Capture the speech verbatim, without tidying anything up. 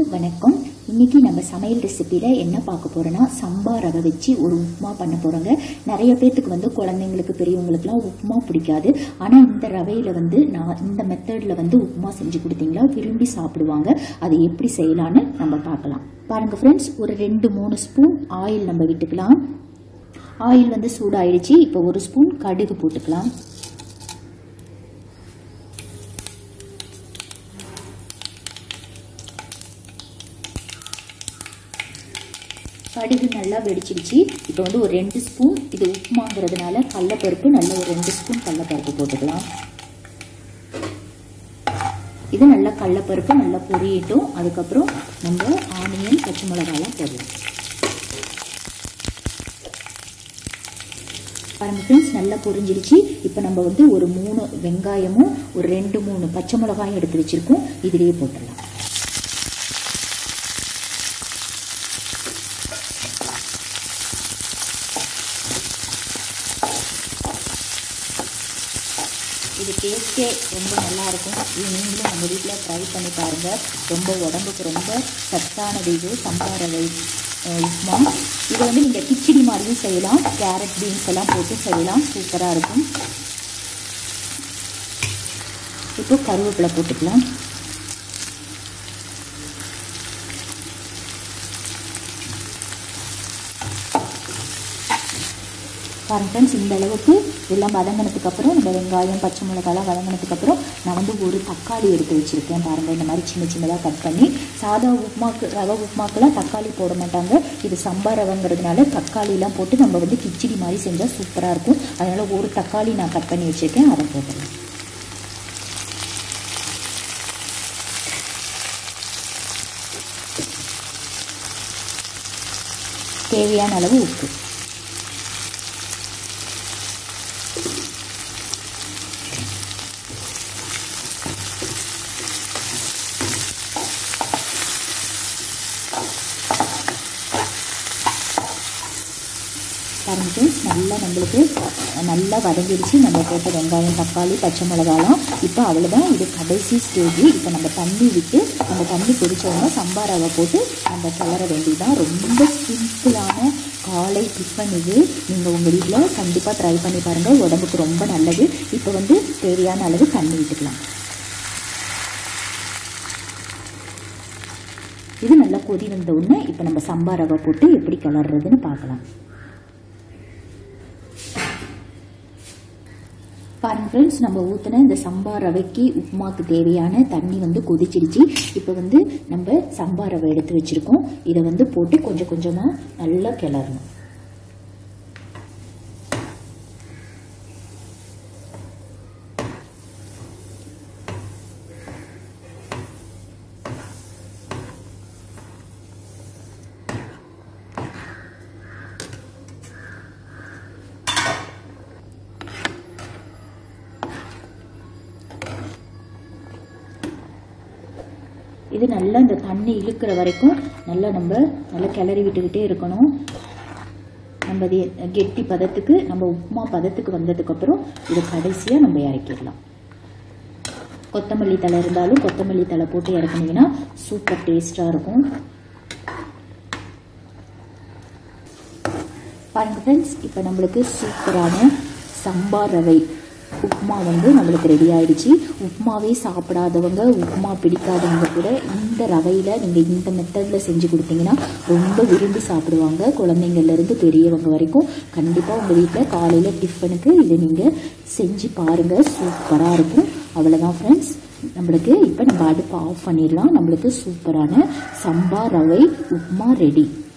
வணக்கம். இன்னைக்கு நம்ம சமையல் ரெசிபியில என்ன பார்க்க போறோம்னா சம்பா ரவை வச்சு ஒரு உப்புமா பண்ண போறோங்க. நிறைய பேத்துக்கு வந்து குழந்தைங்களுக்கு பெரியவங்களுக்குலாம் உப்புமா பிடிக்காது. ஆனா இந்த ரவையில வந்து நான் இந்த மெத்தட்ல வந்து உப்புமா செஞ்சு கொடுத்தீங்களா விரும்பி சாப்பிடுவாங்க. அதை எப்படி செய்யலான்னு நம்ம பார்க்கலாம். பாருங்க ஃப்ரெண்ட்ஸ், ஒரு ரெண்டு மூணு ஸ்பூன் ஆயில் நம்ம விட்டுக்கலாம். ஆயில் வந்து சூடாயிடுச்சு. இப்போ ஒரு ஸ்பூன் கடுகு போட்டுக்கலாம். கடுகு நல்லா வெடிச்சிடுச்சு. இப்போ வந்து ஒரு ரெண்டு ஸ்பூன், இது உப்புமாங்கிறதுனால கடலைப்பருப்பு, நல்ல ஒரு ரெண்டு ஸ்பூன் கடலைப்பருப்பு போட்டுக்கலாம். இது நல்லா கடலைப்பருப்பு நல்லா பொரியட்டும். அதுக்கப்புறம் நம்ம ஆனியன், பச்சை மிளகாலாம் போடலாம். பாருங்க ஃப்ரெண்ட்ஸ், நல்லா பொரிஞ்சிடுச்சு. இப்போ நம்ம வந்து ஒரு மூணு வெங்காயமும் ஒரு ரெண்டு மூணு பச்சை மிளகாயும் எடுத்து வச்சிருக்கோம். இதிலேயே போட்டுடலாம். இது டேஸ்ட்டே ரொம்ப நல்லாயிருக்கும். இது நீங்களும் நம்ம வீட்டில் ட்ரை பண்ணி பாருங்கள். ரொம்ப உடம்புக்கு ரொம்ப சத்தானது இது சம்பா ரவை உப்புமா. இதை வந்து நீங்கள் கிச்சடி மாதிரியும் செய்யலாம். கேரட், பீன்ஸ் எல்லாம் போட்டு செய்யலாம். சூப்பராக இருக்கும். இப்போ கருவேப்பிலை போட்டுக்கலாம். பாருங்க ஃப்ரெண்ட்ஸ், இந்த அளவுக்கு எல்லாம் வதங்கினதுக்கு அப்புறம் நம்ம வெங்காயம், பச்சை மிளகாலாம் வதங்கினதுக்கு அப்புறம் நான் வந்து ஒரு தக்காளி எடுத்து வச்சிருக்கேன். பாருங்கள், இந்த மாதிரி சின்ன சின்னதாக கட் பண்ணி. சாதா உப்புமாக்கு, ரவை உப்புமாக்கெல்லாம் தக்காளி போட மாட்டாங்க. இது சம்பா ரவைங்கிறதுனால தக்காளிலாம் போட்டு நம்ம வந்து கிச்சடி மாதிரி செஞ்சால் சூப்பராக இருக்கும். அதனால் ஒரு தக்காளி நான் கட் பண்ணி வச்சுருக்கேன். அதை போட்டுடலாம். தேவையான அளவு உப்பு. பாருங்க ஃப்ரெண்ட்ஸ், நல்லா நம்மளுக்கு நல்லா வதங்கிடுச்சு. நம்ம போட்ட வெங்காயம், தக்காளி, பச்சை மிளகாலாம். இப்போ அவ்வளோதான், இது கடைசி ஸ்டேஜ். இப்போ நம்ம தண்ணி விட்டு நம்ம தண்ணி கொதிச்சோம்னா சம்பா ரவை போட்டு நம்ம கிளற வேண்டியதுதான். ரொம்ப சிம்பிளான காலை டிஃபன் இது. நீங்கள் உங்கள் வீட்டில் கண்டிப்பாக ட்ரை பண்ணி பாருங்கள். உடம்புக்கு ரொம்ப நல்லது. இப்போ வந்து தேவையான அளவு தண்ணி விட்டுக்கலாம். இது நல்லா கொதி வந்த உடனே இப்போ நம்ம சம்பா ரவை போட்டு எப்படி கிளறதுன்னு பார்க்கலாம். பாருங்க ஃப்ரெண்ட்ஸ், நம்ம ஊற்றின இந்த சம்பா ரவைக்கு உப்புமாக்கு தேவையான தண்ணி வந்து கொதிச்சிடுச்சு. இப்போ வந்து நம்ம சம்பா ரவை எடுத்து வச்சிருக்கோம். இதை வந்து போட்டு கொஞ்சம் கொஞ்சமாக நல்லா கிளறணும். இது நல்லா இந்த தண்ணி இழுக்கிற வரைக்கும் நல்லா நம்ம நல்லா கிளறி விட்டுக்கிட்டே இருக்கணும். நம்ம இது கெட்டி பதத்துக்கு, நம்ம உப்புமா பதத்துக்கு வந்ததுக்கப்புறம் இதை கடைசியாக நம்ம இறக்கிடலாம். கொத்தமல்லி தழை இருந்தாலும் கொத்தமல்லி தழை போட்டு இறக்குனீங்கன்னா சூப்பர் டேஸ்டாக இருக்கும். பாருங்க ஃப்ரெண்ட்ஸ், இப்போ நம்மளுக்கு சூப்பரான சம்பா ரவை உப்புமா வந்து நம்மளுக்கு ரெடி ஆயிடுச்சு. உப்புமாவே சாப்பிடாதவங்க, உப்புமா பிடிக்காதவங்க கூட இந்த ரவையில் நீங்கள் இந்த மெத்தடில் செஞ்சு கொடுத்தீங்கன்னா ரொம்ப விரும்பி சாப்பிடுவாங்க. குழந்தைங்கள்லேருந்து பெரியவங்க வரைக்கும் கண்டிப்பாக உங்கள் வீட்டில் காலையில் டிஃபனுக்கு இதை நீங்கள் செஞ்சு பாருங்கள். சூப்பராக இருக்கும். அவ்வளோதான் ஃப்ரெண்ட்ஸ், நம்மளுக்கு இப்போ நம்ம அடுப்பை ஆஃப் பண்ணிடலாம். நம்மளுக்கு சூப்பரான சம்பா ரவை உப்புமா ரெடி.